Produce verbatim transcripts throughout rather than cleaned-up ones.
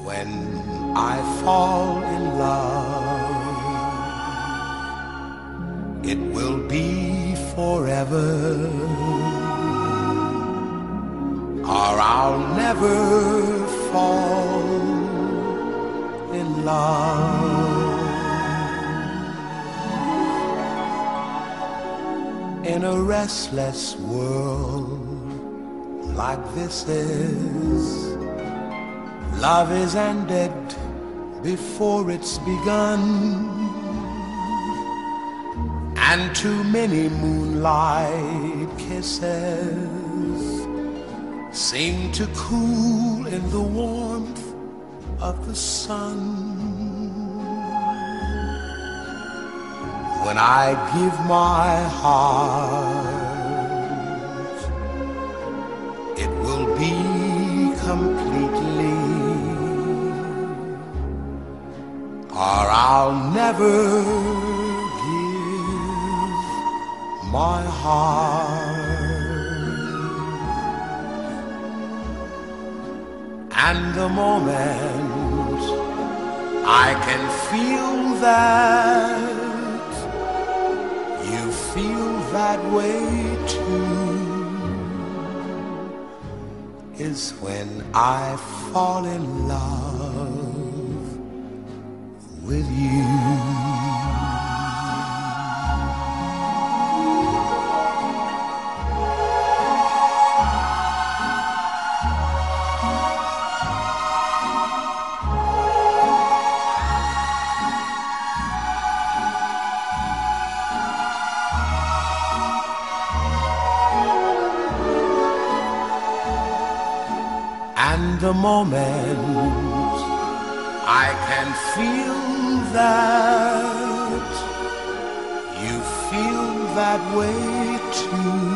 when I fall in love, it will be forever, or I'll never fall in love. In a restless world like this is, love is ended before it's begun, and too many moonlight kisses seem to cool in the warmth of the sun. When I give my heart, it will be completely, or I'll never give my heart. And the moment I can feel that you feel that way too is when I fall in love with you. And the moment I can feel that you feel that way too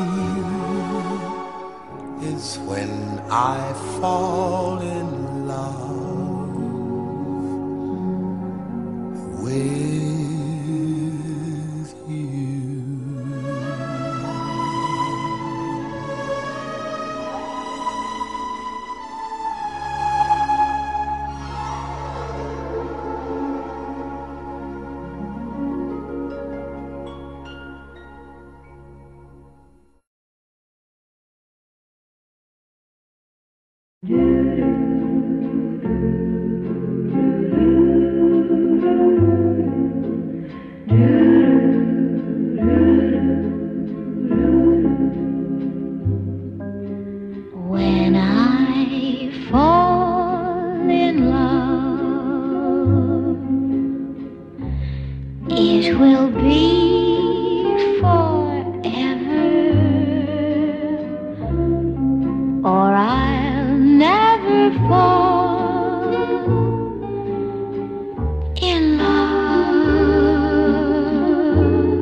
is when I fall in love with When I fall in love, it will be forever, or I'll never fall in love.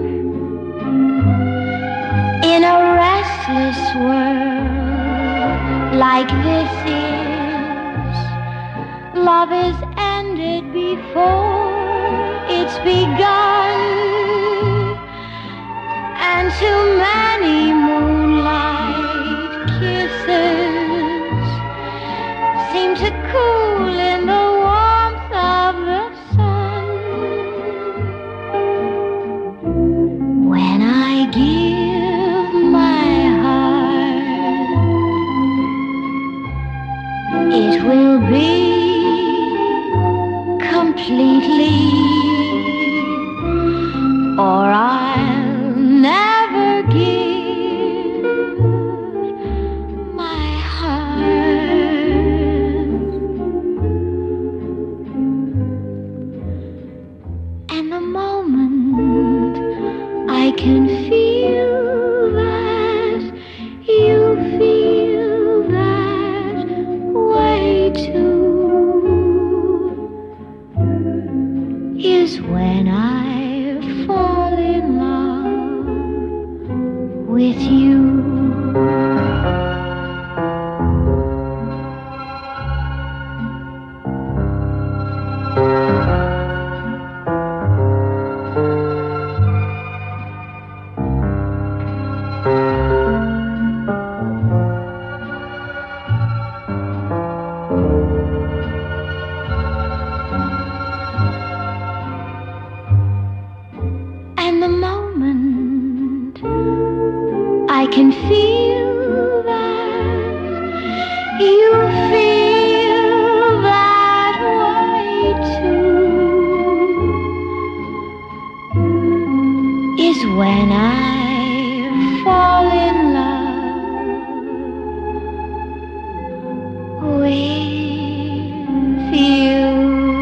In a restless world like this is, love is ended before it's begun, and too many moonlight kisses seem to cool in the warmth of the sun. When I give my heart, it will be completely, or I'll never give my heart. And the moment I can feel that you feel that way too is when I fall in love with you. can feel that you feel that way too, is when I fall in love with you.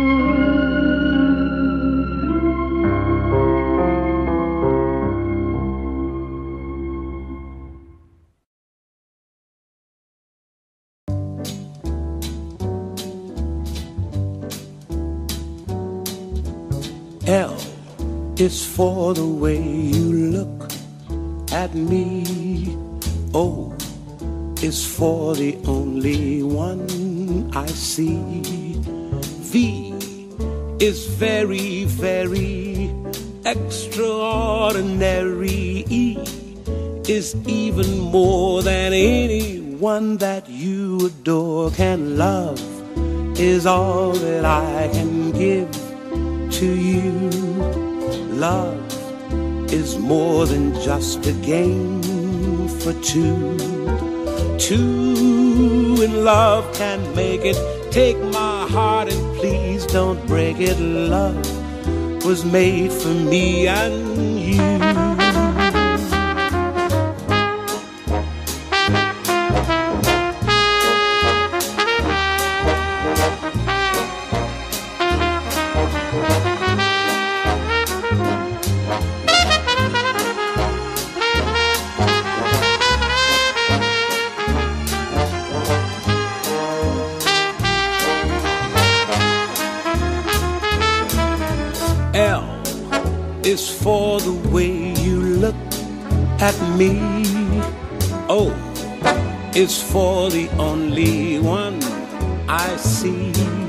L is for the way you look at me. O is for the only one I see. V is very, very extraordinary. E is even more than anyone that you adore can love, is all that I can give to you. Love is more than just a game for two. Two in love can make it. Take my heart and please don't break it. Love was made for me and you. L is for the way you look at me. O is for the only one I see.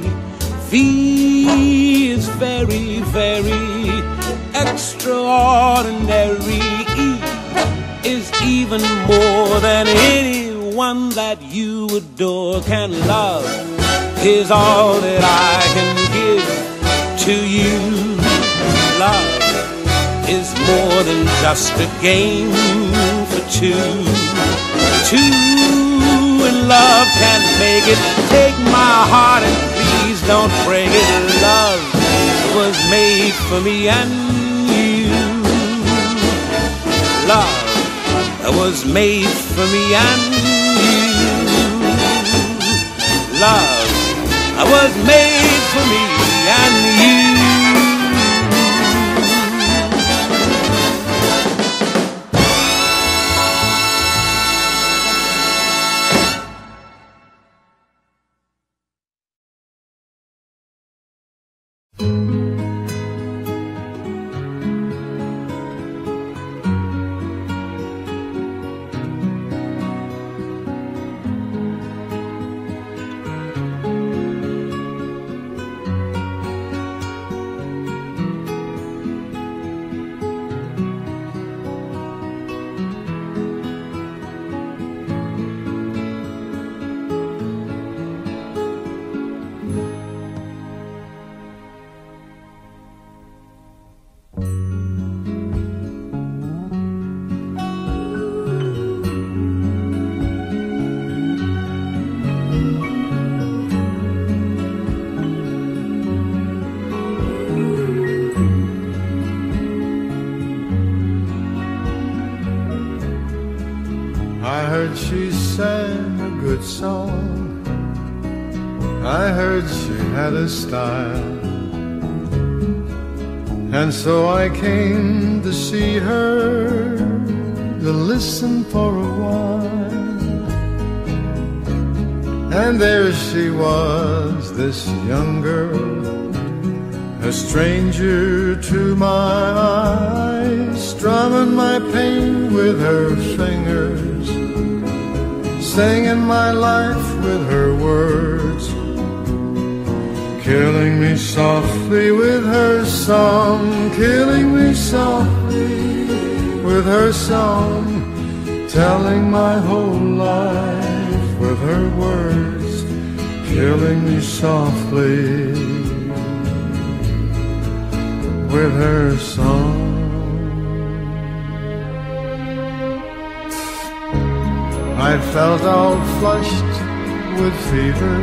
V is very, very extraordinary. E is even more than anyone that you adore can love, is all that I can give to you. Love is more than just a game for two. Two in love can make it. Take my heart and please don't break it. Love was made for me and you. Love was made for me and you. Love was made for me and you. I heard she sang a good song, I heard she had a style, and so I came to see her, to listen for a while. And there she was, this young girl, a stranger to my eyes, strumming my pain with her fingers, singing my life with her words, killing me softly with her song, killing me softly with her song, telling my whole life with her words, killing me softly with her song. I felt all flushed with fever,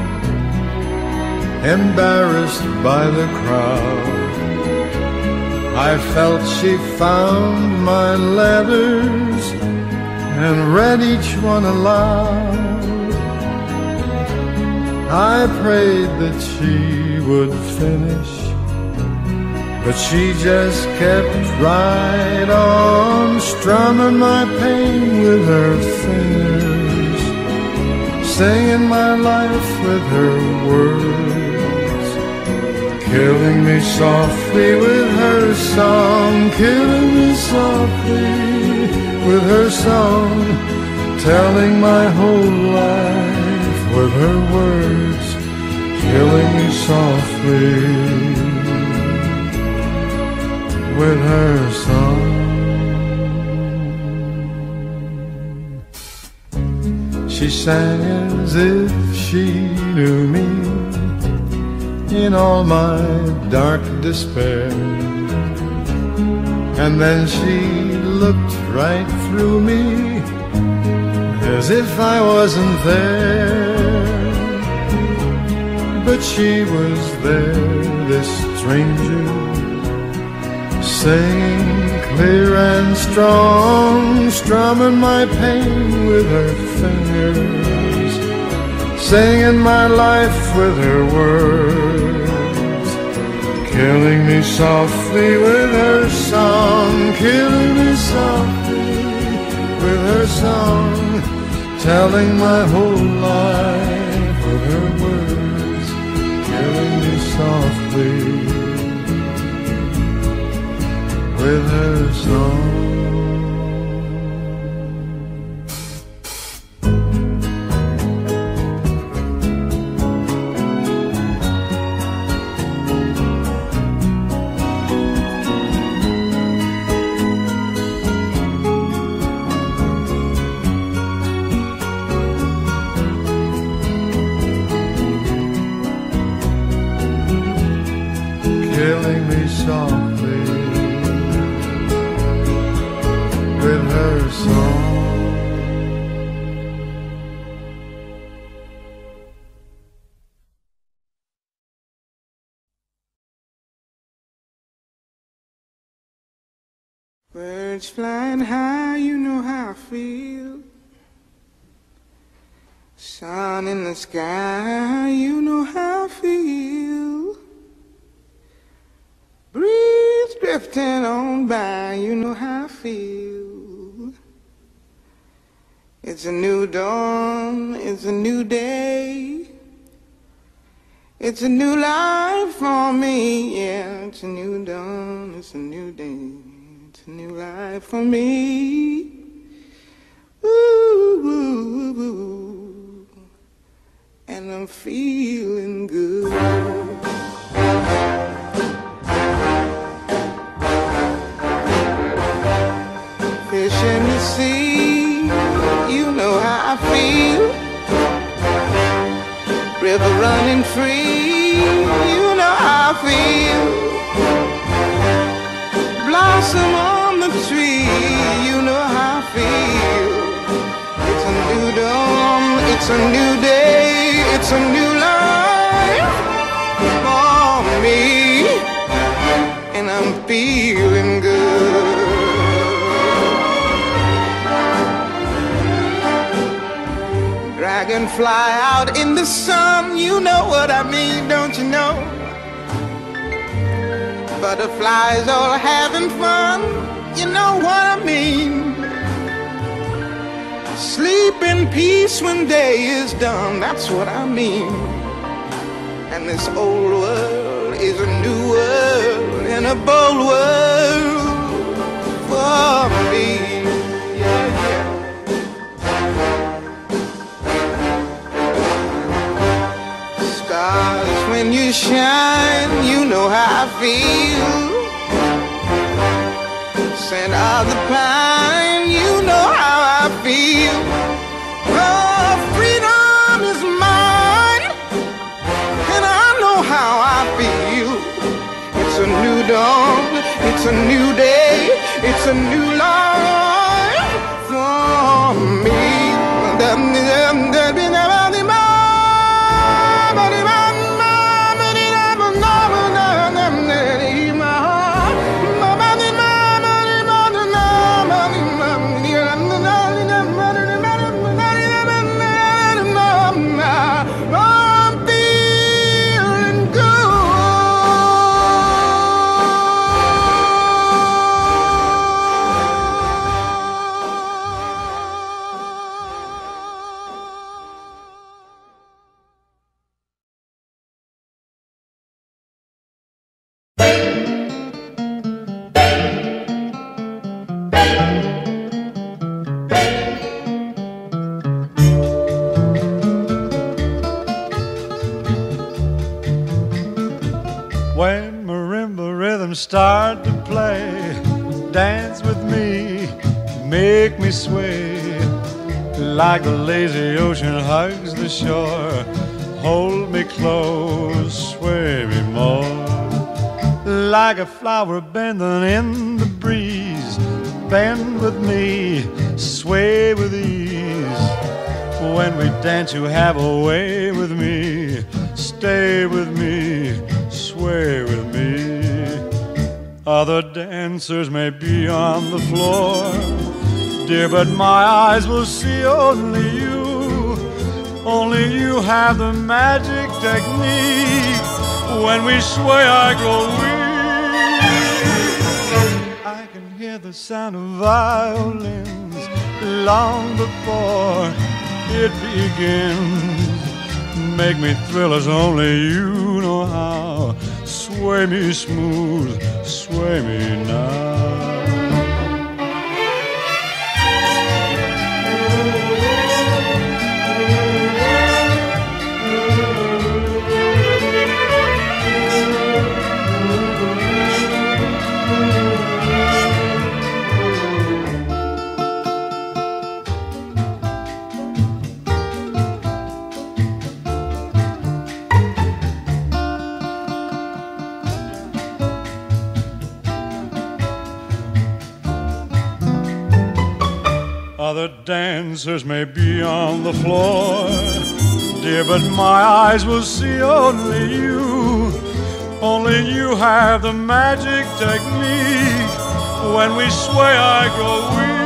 embarrassed by the crowd. I felt she found my letters and read each one aloud. I prayed that she would finish, but she just kept right on, strumming my pain with her fingers, singing my life with her words, killing me softly with her song, killing me softly with her song, telling my whole life with her words, killing me softly with her song. She sang as if she knew me in all my dark despair, and then she looked right through me as if I wasn't there. But she was there, this stranger, singing clear and strong, strumming my pain with her fingers, singing my life with her words, killing me softly with her song, killing me softly with her song, telling my whole life with her words, killing me softly with her song. Killing me softly with her song. Birds flying high, you know how I feel. Sun in the sky, you know how I feel. Breeze drifting on by, you know how I feel. It's a new dawn, it's a new day. It's a new life for me, yeah. It's a new dawn, it's a new day. It's a new life for me. Ooh, ooh, ooh. And I'm feeling good. Fish in the sea, you know how I feel. River running free, you know how I feel. Blossom on the tree, you know how I feel. It's a new dawn, it's a new day, it's a new life for me, and I'm feeling good. Dragonfly out in the sun, you know what I mean, don't you know? Butterflies all having fun, you know what I mean. Sleep in peace when day is done, that's what I mean. And this old world is a new world, and a bold world for me. Yeah, yeah. Stars, when you shine, you know how I feel. Scent of the pine, you know how I feel. Oh, freedom is mine, and I know how I feel. It's a new dawn, it's a new day, it's a new life for me. When marimba rhythms start to play, dance with me, make me sway. Like the lazy ocean hugs the shore, hold me close, sway me more. Like a flower bending in the breeze, bend with me, sway with ease. When we dance you have a way with me, stay with me, sway with me. Other dancers may be on the floor, dear, but my eyes will see only you. Only you have the magic technique. When we sway I grow weak. I can hear the sound of violins long before it begins. Make me thrill as only you know how. Sway me smooth, sway me now. Other dancers may be on the floor, dear, but my eyes will see only you. Only you have the magic technique. When we sway I grow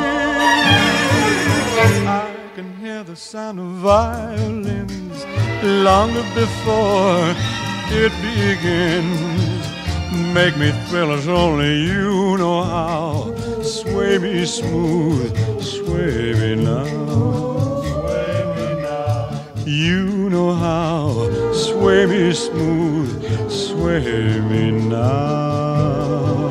weak. I can hear the sound of violins long before it begins. Make me thrill as only you know how. Sway me smooth, sway me now. Sway me now. You know how. Sway me smooth, sway me now.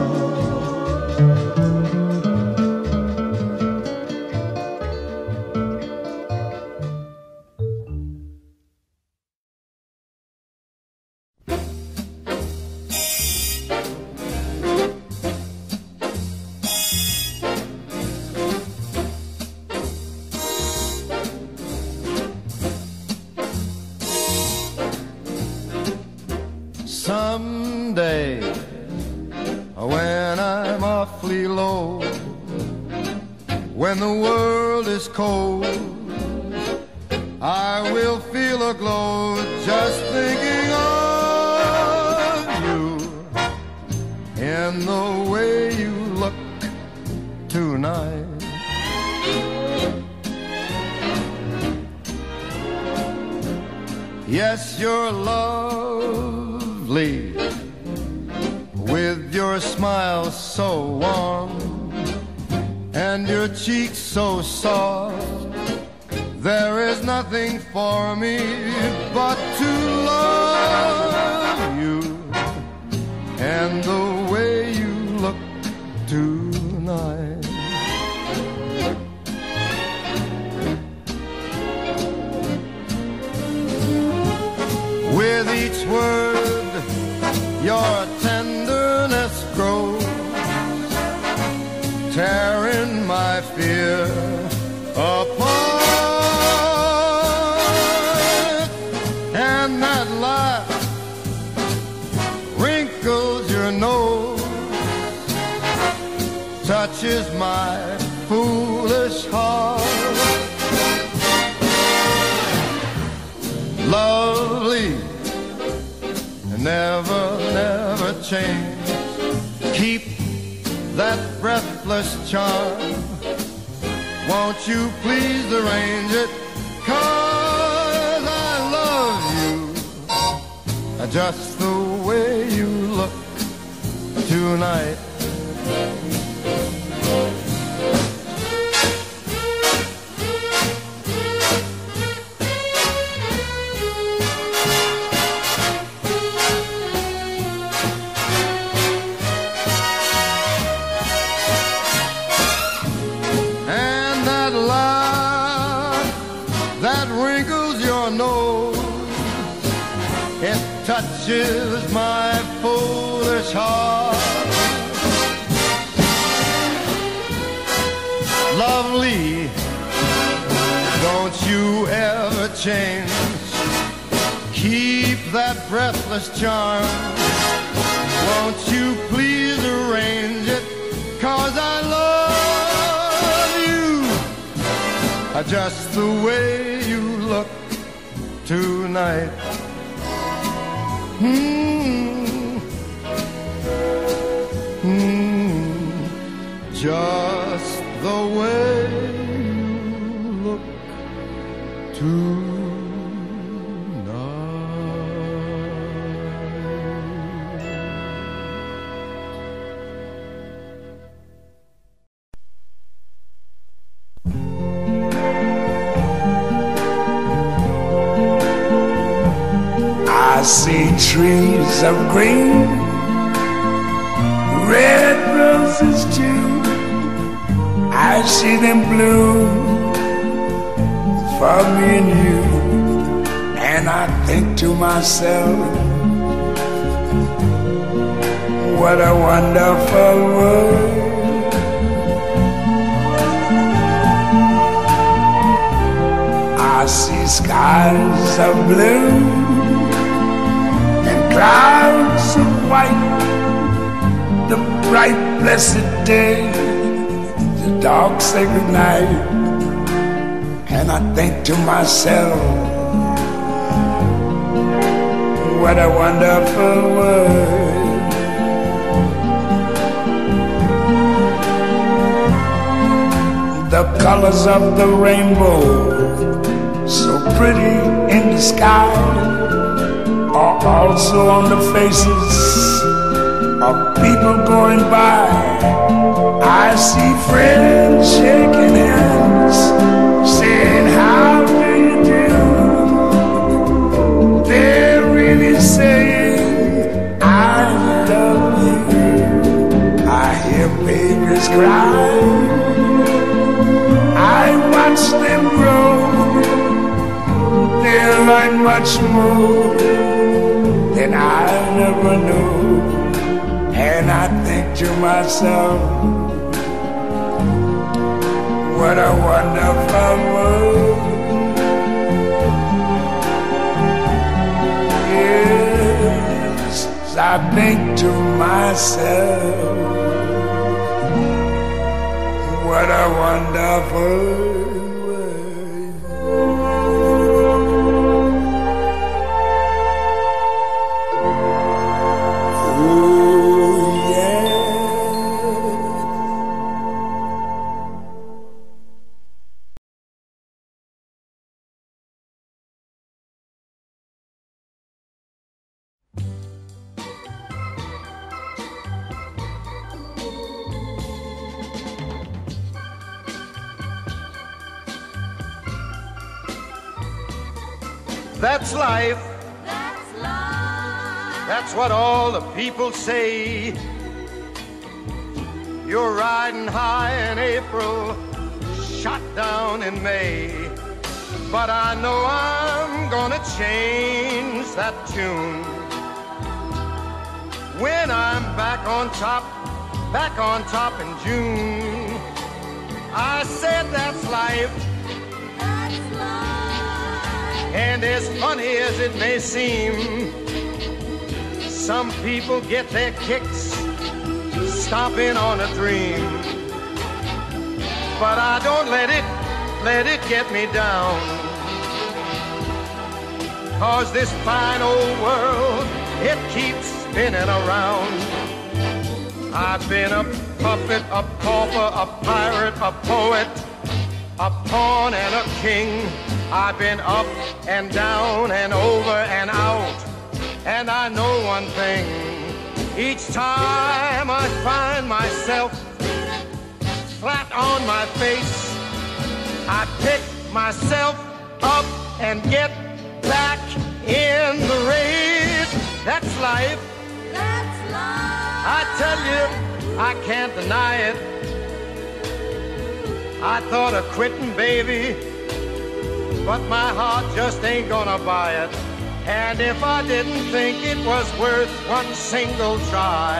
Someday, when I'm awfully low, when the world is cold, I will feel a glow just thinking of you in the way you look tonight. Yes, you're lovely, with your smile so warm and your cheeks so soft. There is nothing for me but to love you and the way you look tonight. With each word your tenderness grows, tearing my fear apart. And that laugh wrinkles your nose, touches my foolish heart. Lovely, never, never change. Keep that breathless charm. Won't you please arrange it? 'Cause I love you just the way you look tonight. That wrinkles your nose, it touches my foolish heart. Lovely, don't you ever change. Keep that breathless charm. Won't you please arrange it? 'Cause I love you just the way you look tonight. Hmm. Hmm. Just the way you look tonight. I see trees of green, red roses too. I see them bloom for me and you. And I think to myself, what a wonderful world. I see skies of blue, clouds of white, the bright blessed day, the dark sacred night. And I think to myself, what a wonderful world. The colors of the rainbow, so pretty in the sky, are also on the faces of people going by. I see friends shaking hands, saying, how do you do? They're really saying, I love you. I hear babies cry, I watch them grow. They'll learn much more than I never knew. And I think to myself, what a wonderful world. Yes, I think to myself, what a wonderful world. That's life. That's life. That's what all the people say. You're riding high in April, shot down in May. But I know I'm gonna change that tune when I'm back on top, back on top in June. I said that's life. That's life. And as funny as it may seem, some people get their kicks stomping on a dream. But I don't let it, let it get me down. 'Cause this fine old world, it keeps spinning around. I've been a puppet, a pauper, a pirate, a poet, a pawn and a king. I've been up and down and over and out. And I know one thing, each time I find myself flat on my face, I pick myself up and get back in the race. That's life. That's life. I tell you, I can't deny it. I thought of quitting, baby, but my heart just ain't gonna buy it. And if I didn't think it was worth one single try,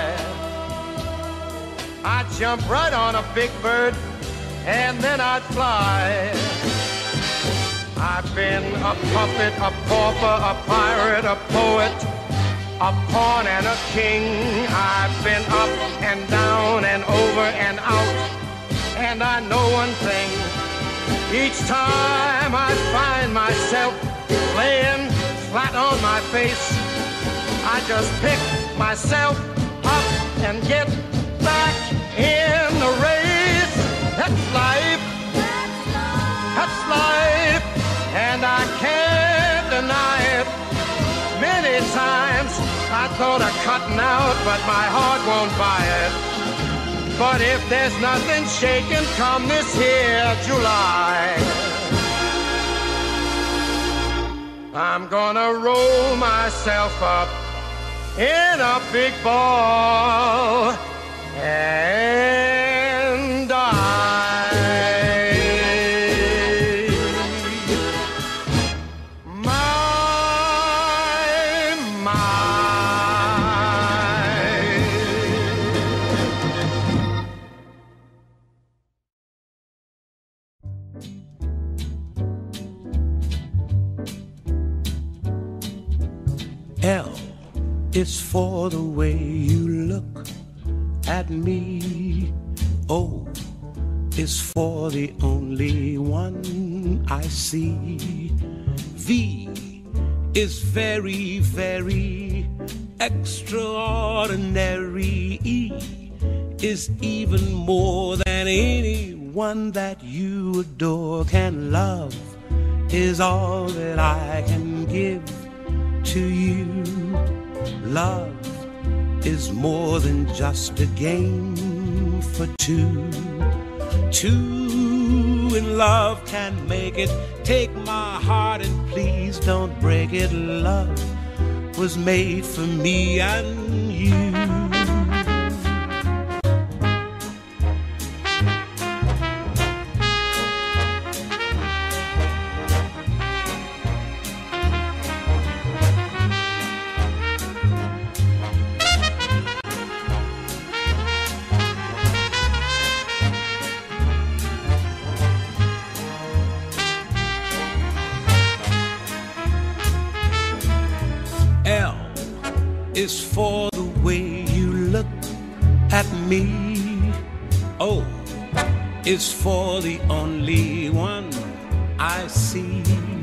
I'd jump right on a big bird and then I'd fly. I've been a puppet, a pauper, a pirate, a poet, a pawn and a king. I've been up and down and over and out. And I know one thing, each time I find myself laying flat on my face, I just pick myself up and get back in the race. That's life, that's life, and I can't deny it. Many times I thought of cutting out, but my heart won't buy it. But if there's nothing shaking come this here July, I'm gonna roll myself up in a big ball and die. L is for the way you look at me. O is for the only one I see. V is very, very extraordinary. E is even more than anyone that you adore can love, is all that I can give to you. Love is more than just a game for two. Two in love can make it. Take my heart and please don't break it. Love was made for me and you. L is for the way you look at me. O is for the only one I see.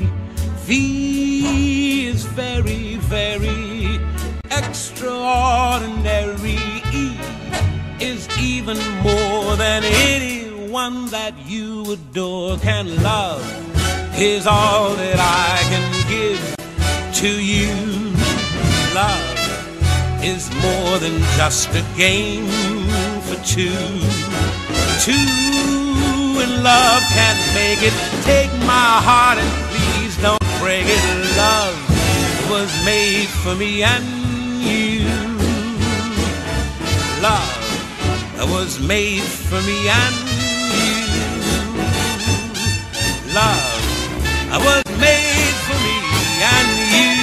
V is very, very extraordinary. E is even more than anyone that you adore can love, is all that I can give to you. Love is more than just a game for two. Two in love can make it. Take my heart and please don't break it. Love was made for me and you. Love was made for me and you. Love was made for me and you.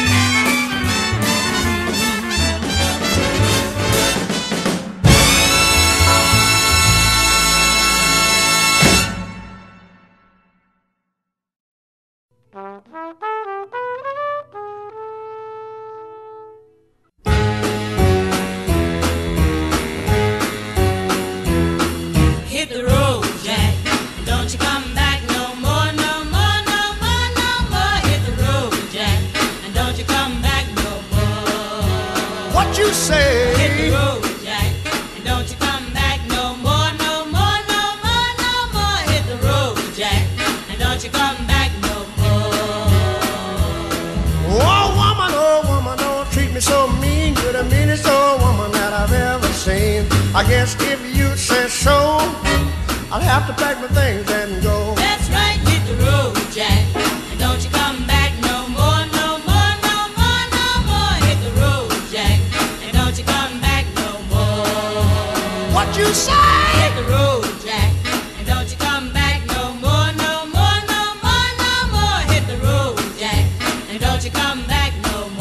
Hit the road, Jack. Don't you come back no more, no more, no more, no more. Hit the road, Jack. And don't you come back no more. What you say? Hit the road, Jack. And don't you come back no more, no more, no more, no more. Hit the road, Jack. And don't you come back no more. Oh woman, oh woman, don't treat me so mean. You're the meanest old woman that I've ever seen. I guess if you say so, I'll have to pack my things and go. That's right, hit the road, Jack. And don't you come back no more, no more, no more, no more. Hit the road, Jack. And don't you come back no more. What you say? Hit the road, Jack. And don't you come back no more, no more, no more, no more. Hit the road, Jack. And don't you come back no more.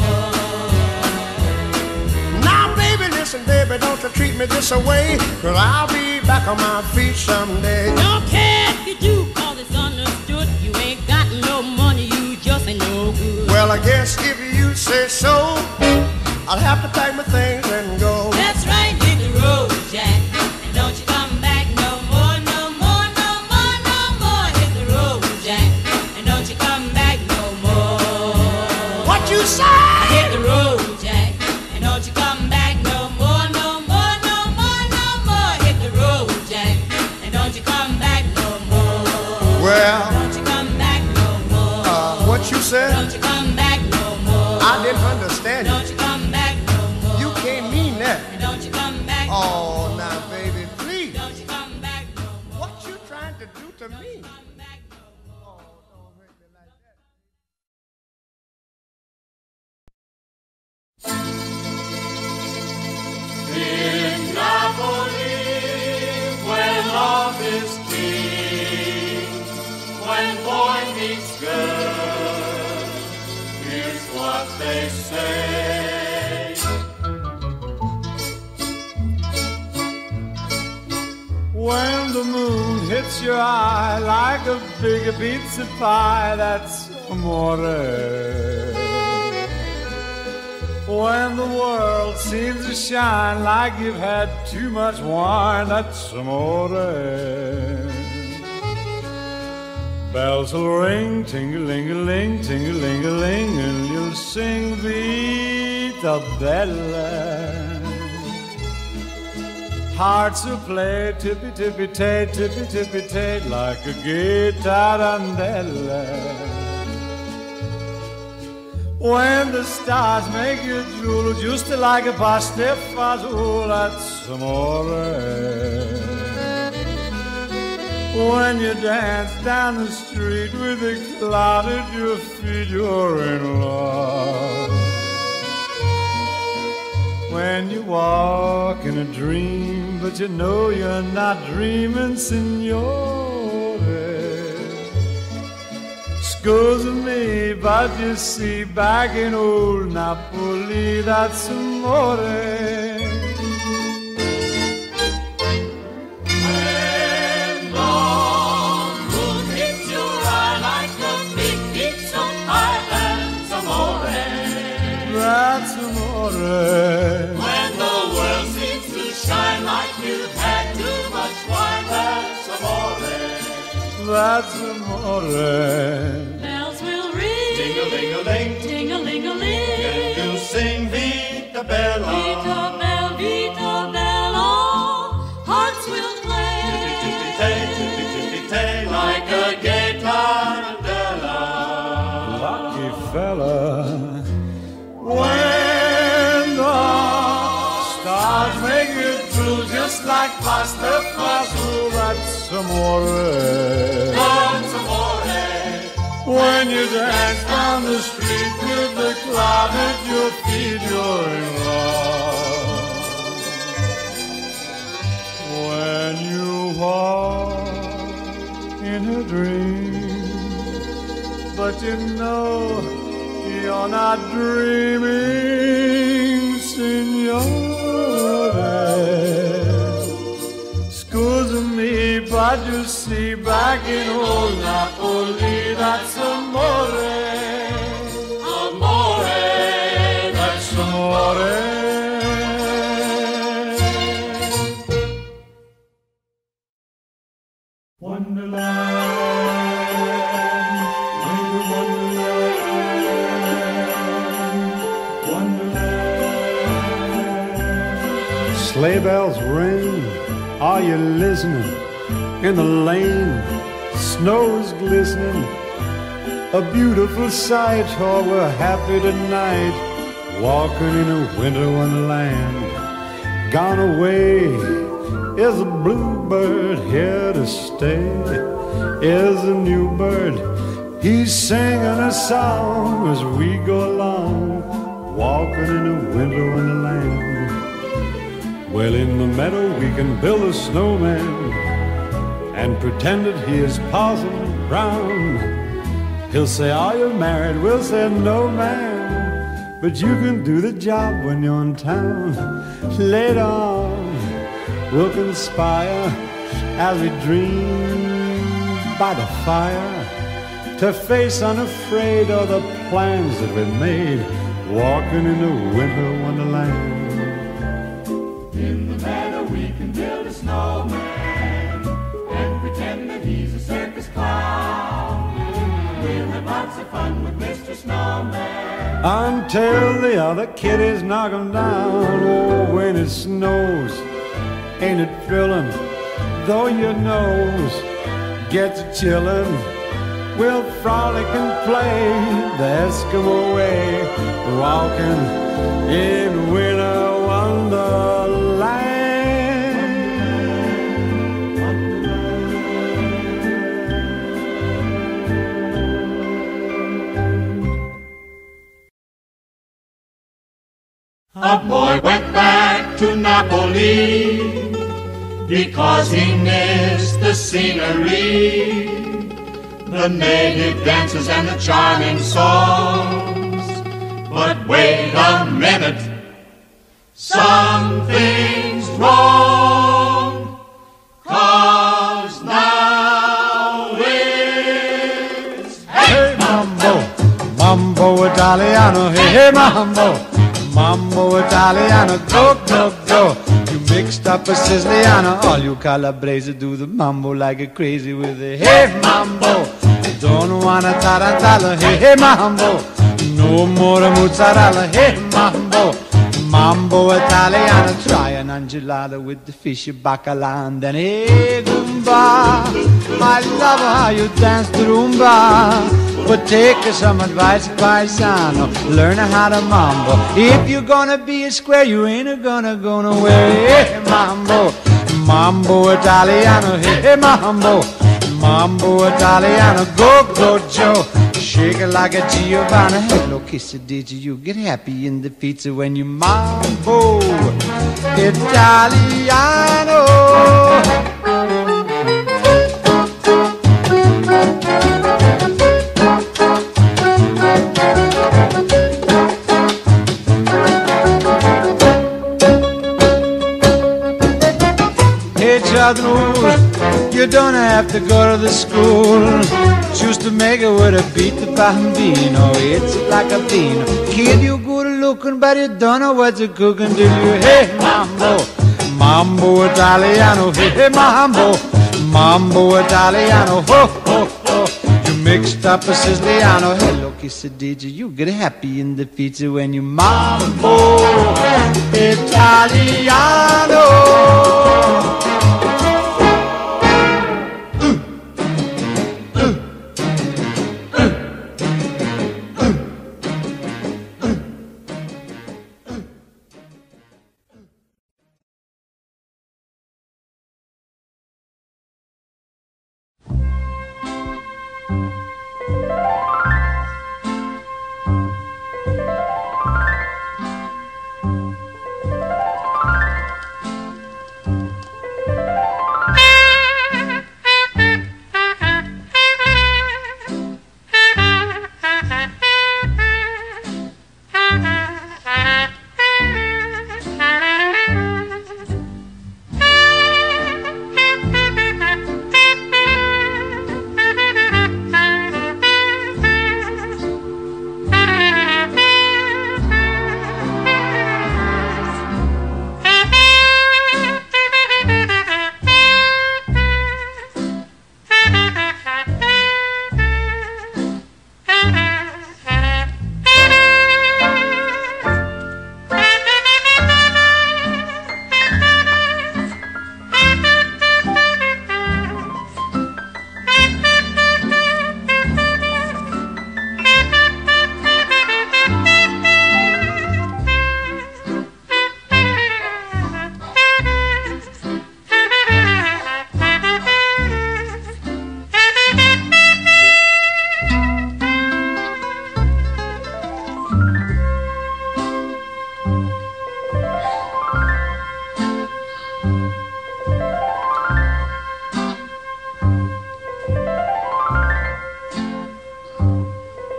me this away, cause I'll be back on my feet someday. Don't care if you do, cause it's understood. You ain't got no money, you just ain't no good. Well, I guess if you say so, I'll have to pack my things and go. That's right, hit the road, Jack. And don't you come back no more, no more, no more, no more. Hit the road, Jack. And don't you come back no more. What you say? Hit the road, Jack. And don't you come back no more, no more, no more, no more. Hit the road, Jack. And don't you come back no more. Well, don't you come back no more. Uh, what you said? Don't you come back no more. I didn't understand you. Don't you come back no more. You can't mean that. And don't you come back Oh, no more. now, baby, please. Don't you come back no more. What you trying to do to me? Come back no more. Oh, don't make me like that. In Napoli, where love is king, when boy meets girl, here's what they say. When the moon hits your eye like a big pizza pie, that's amore. When the world seems to shine like you've had too much wine, that's amore. Bells will ring, ting-a-ling-a-ling, ting-a-ling-a-ling, and you'll sing Vita Bella. Hearts will play tippy-tippy-tay, tippy-tippy-tay, like a gay tarantella. When the stars make you drool, just like a pastifazool, that's amore. When you dance down the street with a cloud at your feet, you're in love. When you walk in a dream, but you know you're not dreaming, signore. Scusa me, but you see, back in old Napoli, that's amore. When the moon hits your eye like a big pizza pie, that's amore. That's amore. When the world seems to shine like you've had too much wine, that's amore. That's amore. Bells will ring, Ding-a-ling-a-ling, ting-a-ling-a-ling. and you'll sing Vita Bella. Vita Bella, Vita Bella, hearts will play. Tippy-tippy-tay, tippy-tippy-tay, like a gay tarantella. Lucky fella. When the stars make you drool, just like pasta fazool, that's amore. That's amore. When you dance down the street with the cloud at your feet, you're in love. When you walk in a dream, but you know you're not dreaming, signore. Scusa me, but you see, back in old Napoli, that's amore. Amore, That's amore. Wonderland, winter wonderland, wonderland. Sleigh bells ring, are you listening? In the lane, snow's glistening, a beautiful sight. Oh, we're happy tonight, walking in a winter wonderland. Gone away is a bluebird, here to stay is a new bird. He's singing a song as we go along, walking in a winter wonderland. Well, in the meadow we can build a snowman and pretend that he is Parson Brown. He'll say, are you married? We'll say, no, man, but you can do the job when you're in town. Later on, we'll conspire as we dream by the fire to face unafraid all the plans that we made, walking in the winter wonderland. In the meadow we can build a snowman and pretend that he's a circus clown. We'll have lots of fun with Mister Snowman until the other kiddies knock him down. Oh, when it snows, ain't it thrilling? Though your nose gets chillin', we'll frolic and play the Eskimo way, walking in winter wonderland. A boy went back to Napoli because he missed the scenery, the native dances and the charming songs. But wait a minute, something's wrong, 'cause now it's Hey mambo, mambo Italiano, hey, hey mambo, mambo Italiano, go, go, go. You mixed up a Siciliano, all you Calabrese do the mambo like a crazy with a hey mambo. Don't wanna tarantella, hey, hey mambo, no more mozzarella, hey mambo, mambo Italiano. Try an angelada with the fish bacala and then hey Goomba, I love how you dance the rumba. But take some advice, paisano, learn how to mambo. If you're gonna be a square, you ain't gonna go nowhere. Hey mambo, mambo Italiano, hey mambo, mambo Italiano, go, go Joe, shake it like a Giovanna. Hello, Quesadilla, you get happy in the pizza when you mambo Italiano. You don't have to go to the school just to make it with a beat the bambino. It's like a bean. Kid, you good looking, but you don't know what you're cooking, do you? Hey, mambo, mambo Italiano. Hey, mambo, mambo Italiano. Ho, ho, ho. You mixed up a Siciliano. Hello, Quesadilla, you get happy in the pizza when you mambo Italiano.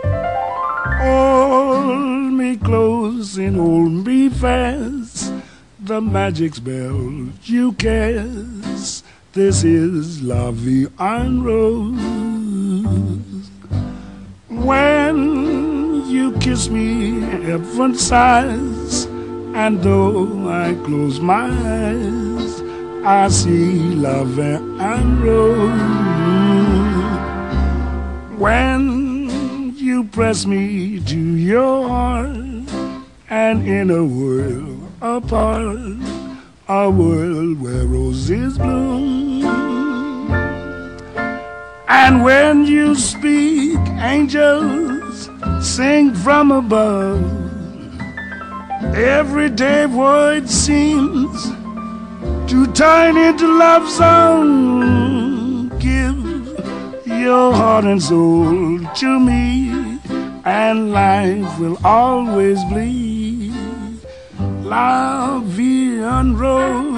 Hold me close and hold me fast. the magic spell you cast. This is La Vie en Rose. When you kiss me, heaven sighs, and though I close my eyes, I see La Vie en Rose. When you press me to your heart, and in a world apart, a world where roses bloom. And when you speak, angels sing from above. Everyday void seems to turn into love song. Give your heart and soul to me, and life will always be La Vie en Rose.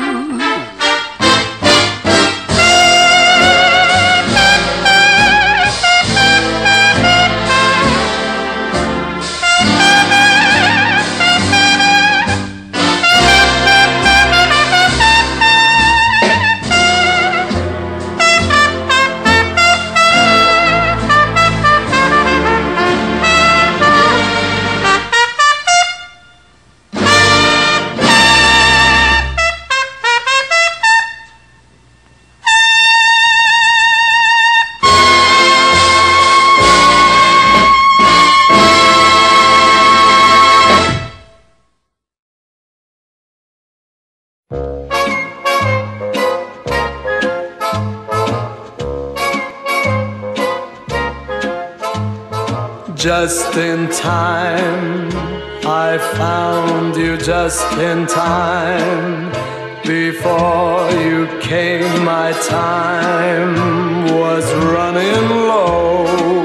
Just in time, I found you just in time. Before you came, my time was running low.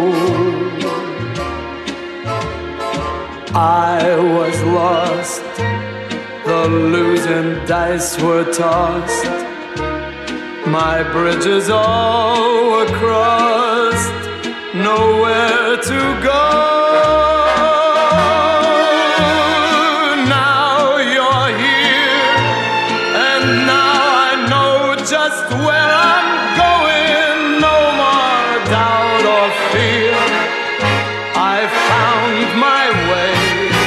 I was lost, the losing dice were tossed. My bridges all were crossed, nowhere to go. Now you're here, and now I know just where I'm going. No more doubt or fear, I found my way.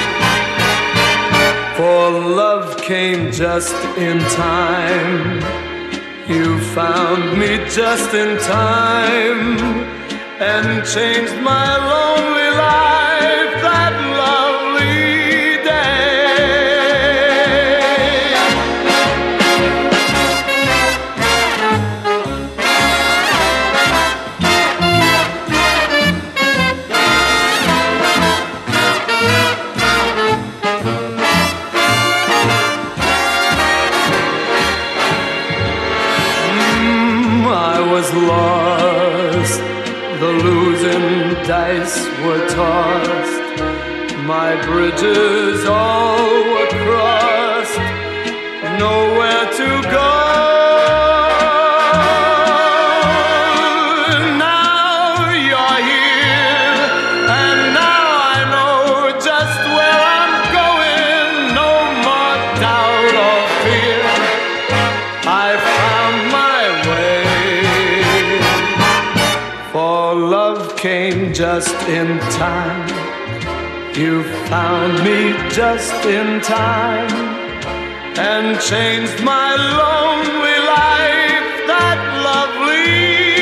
For love came just in time. You found me just in time, and changed my lonely life that lovely mm, I was lost, the losing dice were tossed. My bridges all were crossed, nowhere to go. Now you're here, and now I know just where I'm going. No more doubt or fear, I found my way. For love came just in time. You found me just in time, and changed my lonely life that lovely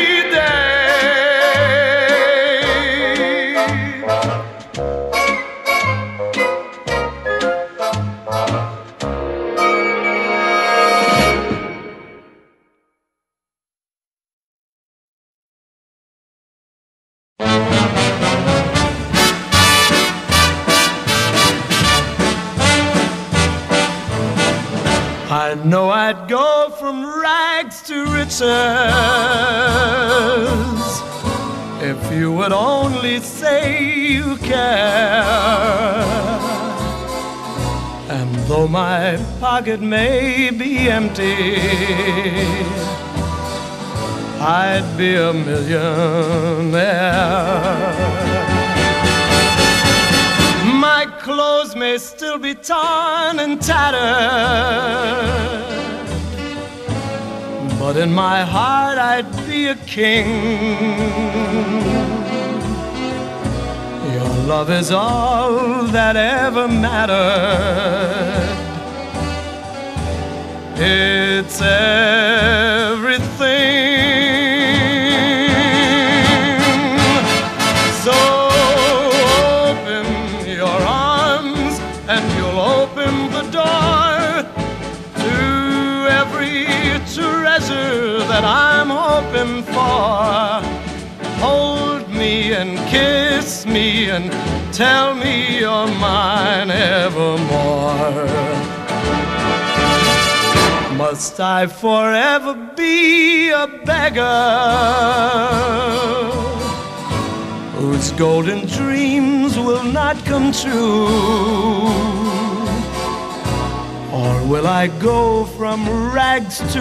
I know I'd go from rags to riches if you would only say you care. And though my pocket may be empty, I'd be a millionaire. My clothes may still be torn and tattered, but in my heart I'd be a king. Your love is all that ever mattered. It's everything. So open your arms and you'll open the door to every treasure that I'm hoping for. Hold me and kiss me and tell me you're mine evermore. Must I forever be a beggar whose golden dreams will not come true? Or will I go from rags to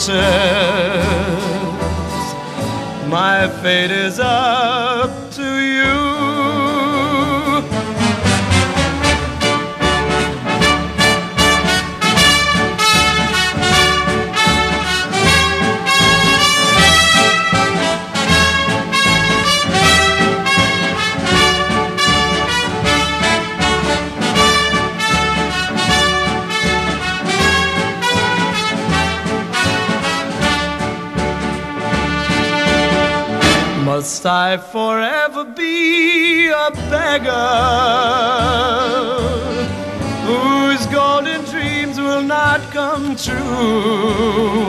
riches? My fate is up to you. Must I forever be a beggar whose golden dreams will not come true?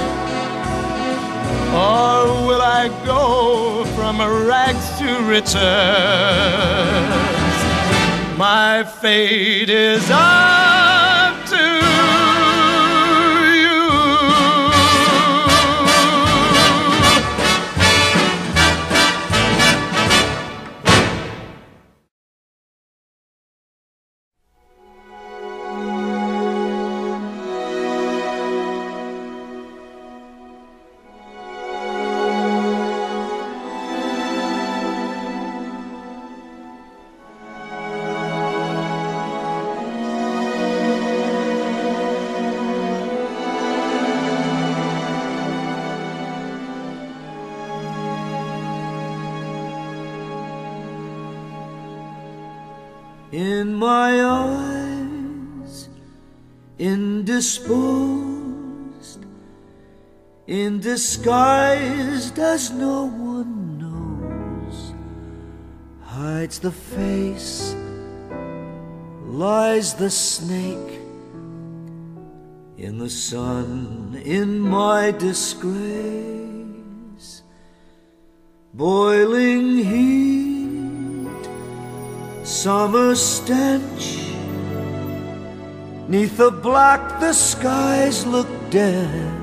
Or will I go from rags to riches? My fate is up to you. In my eyes, indisposed, in disguised as no one knows, hides the face, lies the snake. In the sun, in my disgrace, boiling heat, summer stench. Neath the black the skies look dead.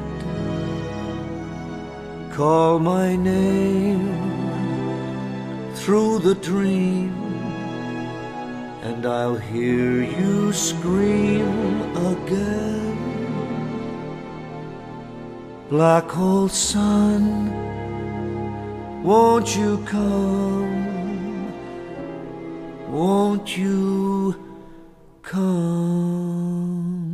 Call my name through the dream, and I'll hear you scream again. Black hole sun, won't you come? Won't you come?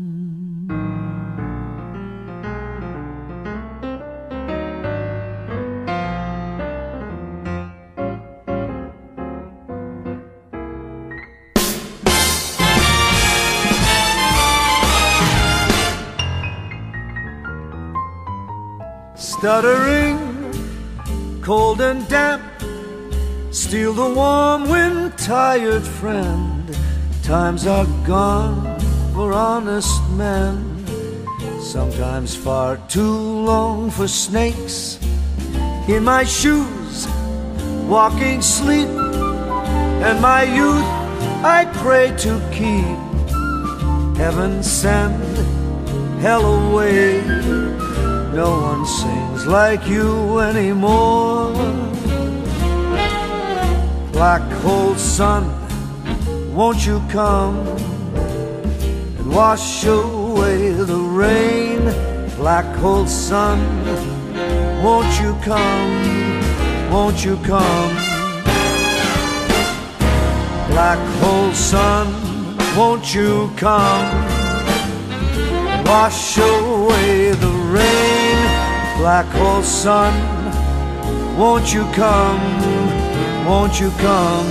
Stuttering, cold and damp, steal the warm wind, tired friend. Times are gone for honest men, sometimes far too long for snakes. In my shoes, walking sleep, and my youth I pray to keep. Heaven send, hell away, no one sings like you anymore. Black hole sun, won't you come and wash away the rain? Black hole sun, won't you come, won't you come? Black hole sun, won't you come and wash away the rain? Black hole sun, won't you come, won't you come?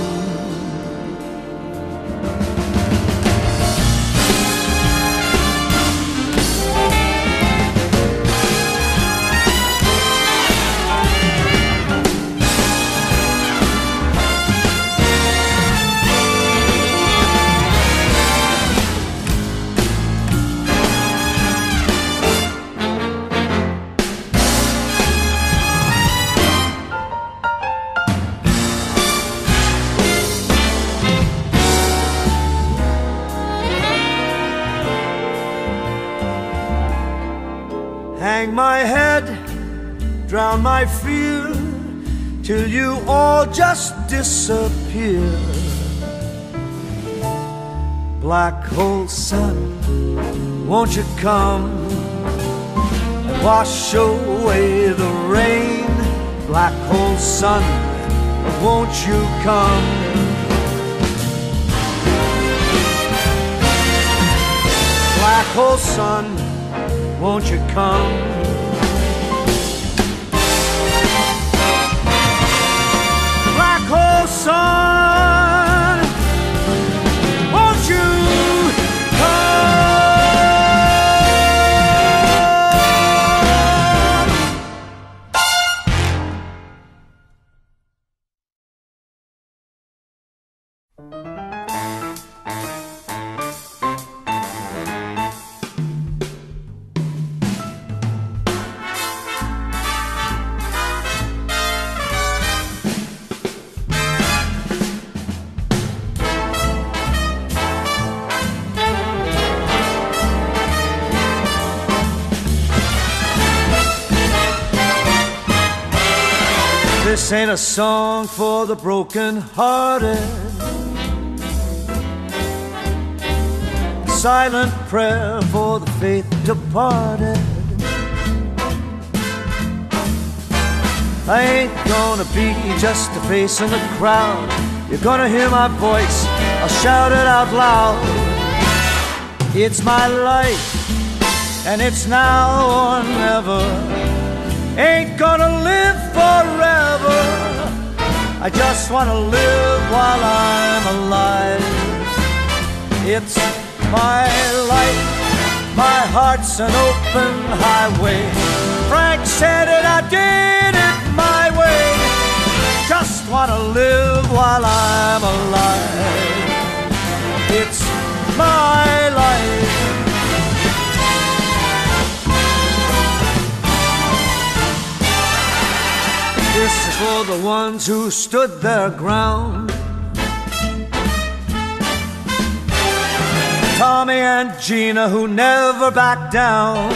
Hang my head, drown my fear, till you all just disappear. Black hole sun, won't you come and wash away the rain? Black hole sun, won't you come? Black hole sun, won't you come? Black hole sun, won't you This ain't a song for the broken-hearted, silent prayer for the faith departed. I ain't gonna be just a face in the crowd. You're gonna hear my voice, I'll shout it out loud. It's my life, and it's now or never. Ain't gonna live forever. I just wanna live while I'm alive. It's my life, my heart's an open highway. Frank said it, I did it my way. Just wanna live while I'm alive. It's my life. This is for the ones who stood their ground. Tommy and Gina who never backed down.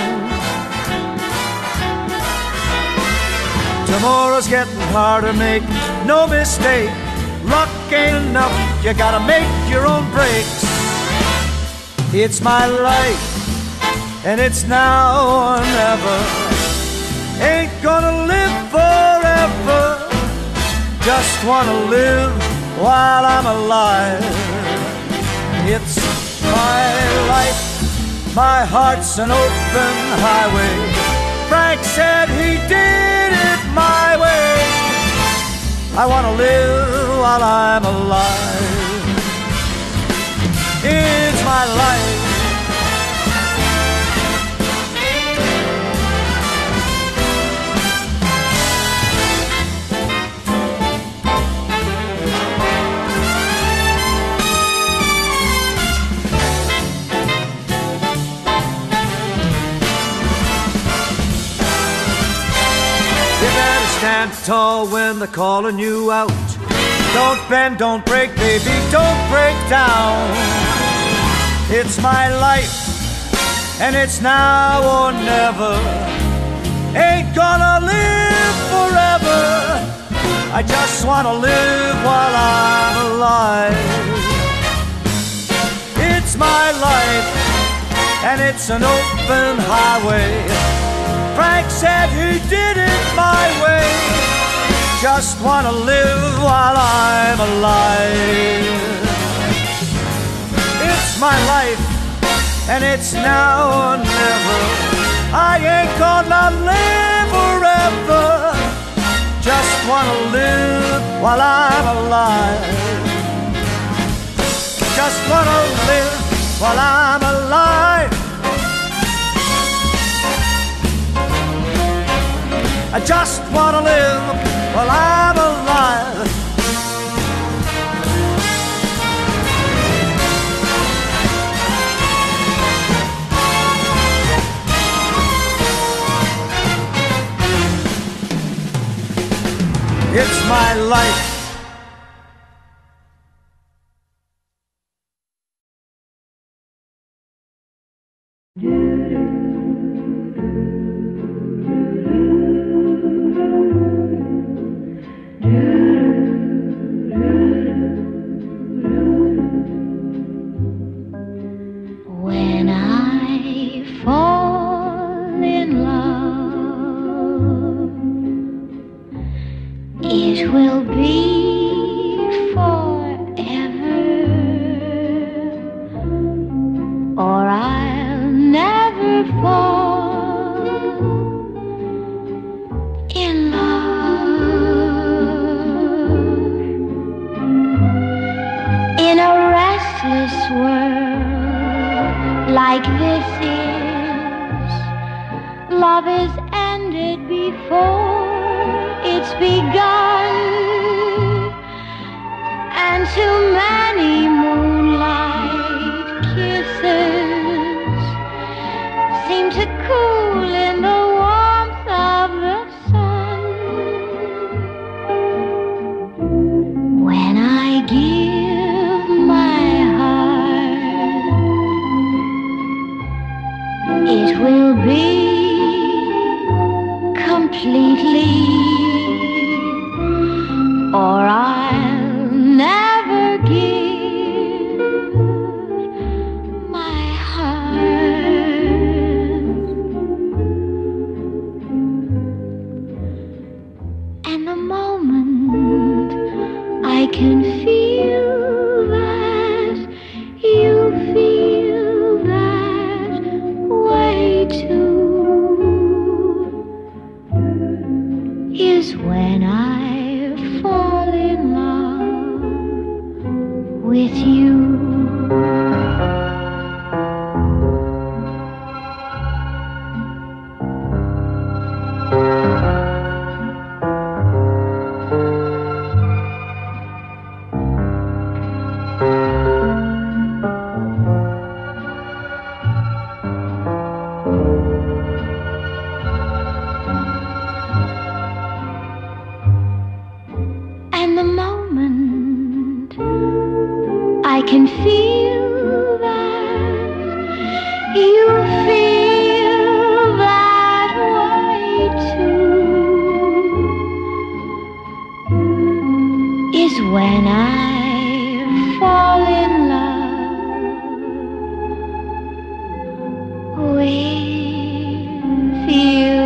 Tomorrow's getting harder, make no mistake. Luck ain't enough, you gotta make your own breaks. It's my life, and it's now or never. Ain't gonna live forever. Just wanna live while I'm alive. It's my life, my heart's an open highway. Frank said he did it my way. I wanna live while I'm alive. It's my life. Stand tall when they're calling you out. Don't bend, don't break, baby, don't break down. It's my life, and it's now or never. Ain't gonna live forever. I just wanna live while I'm alive. It's my life, and it's an open highway. Frank said he did it my way. Just wanna live while I'm alive. It's my life, and it's now or never. I ain't gonna live forever. Just wanna live while I'm alive. Just wanna live while I'm alive. I just wanna live while I'm alive. It's my life. When I fall in love, it will be forever, or I'll never fall in love. In a restless world like this is, love is ended before it's begun, and too many moonlight kisses seem to cool in the warmth of the sun. When I give my heart, it will be completely, or I'll never give my heart. And the moment I can feel that you feel that way too is when I fall in love with you. And the moment I can feel that you feel that way too is when I fall in love with you.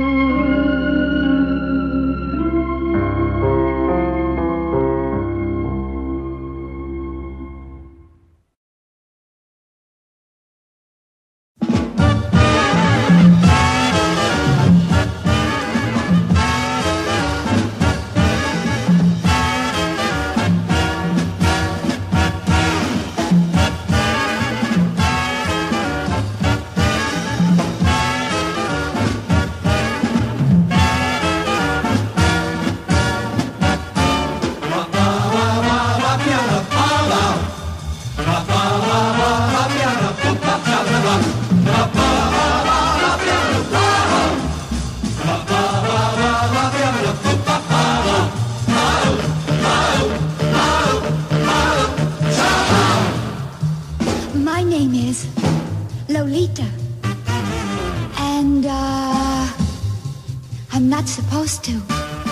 My name is Lolita, and uh, I'm not supposed to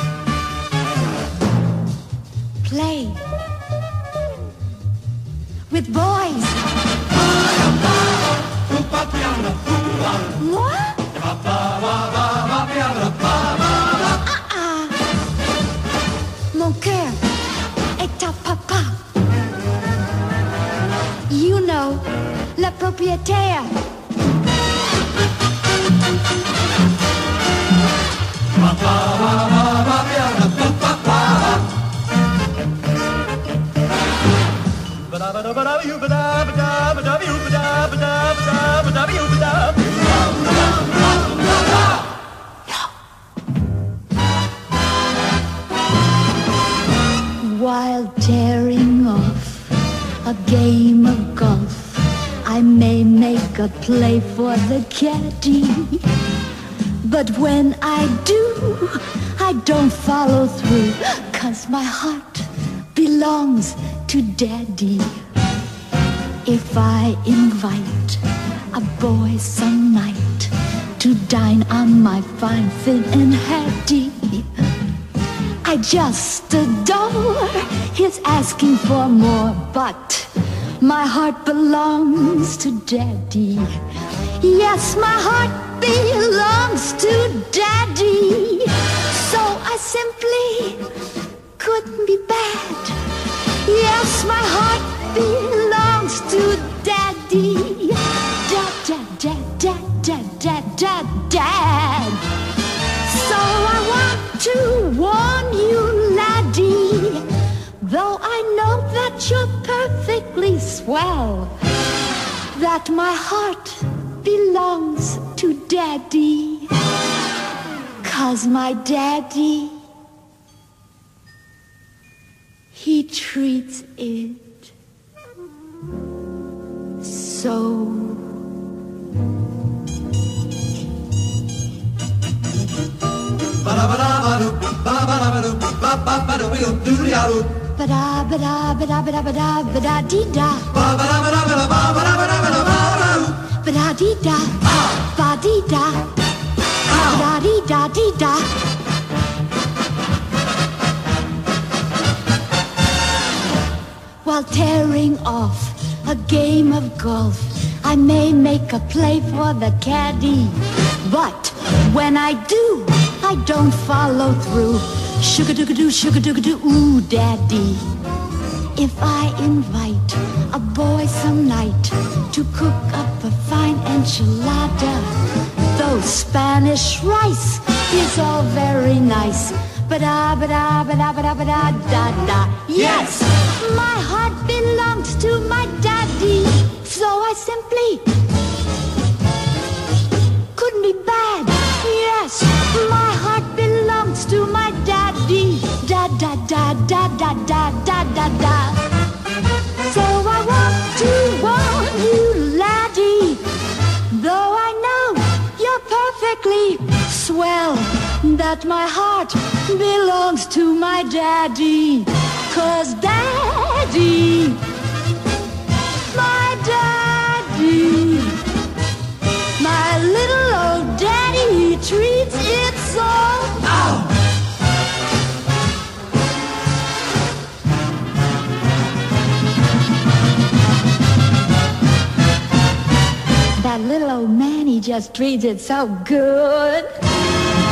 play with boys. What? Uh-uh. Mon cœur est à papa. You know, le propriétaire. a play for the caddy. But when I do, I don't follow through, 'cause my heart belongs to Daddy. If I invite a boy some night to dine on my fine, thin and Hattie, I just adore his asking for more, but my heart belongs to Daddy. Yes, my heart belongs to Daddy. So I simply couldn't be bad. Yes, my heart belongs to Daddy. Dad, dad, dad, dad, dad, dad, dad, dad. So I want to warn you, laddie, though I know that you're perfectly swell, that my heart belongs to Daddy, 'cause my Daddy, he treats it so. Ba-da, ba-da, ba-da, ba-da, ba-da, ba-da, dee-da. Ba-da-dee-da, ba-dee-da, ba-da-dee-da-dee-da. While tearing off a game of golf, I may make a play for the caddy, but when I do, I don't follow through. Sugar-doo-ga-doo, sugar-doo-ga-doo, ooh, Daddy. If I invite a boy some night to cook up a fine enchilada, though Spanish rice is all very nice, ba-da, ba-da, ba-da, ba-da, ba-da, da-da. Yes, my heart belongs to my Daddy, so I simply couldn't be bad. Yes, my heart belongs to my Daddy. Da da da da da da da da da. So I want to warn you, laddie, though I know you're perfectly swell, that my heart belongs to my Daddy. 'Cause Daddy, my Daddy, my little old Daddy, he treats it so. Ow! That little old man, he just treats it so good.